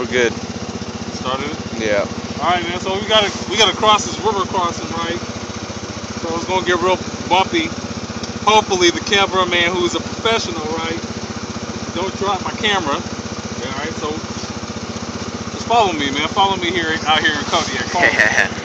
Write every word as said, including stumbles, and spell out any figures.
We're good. Started it? Yeah. All right, man. So we gotta we gotta cross this river crossing, right? So it's gonna get real bumpy. Hopefully the cameraman, who's a professional, right, don't drop my camera. All right, so just follow me, man. Follow me here out here in Kodiak. Follow me.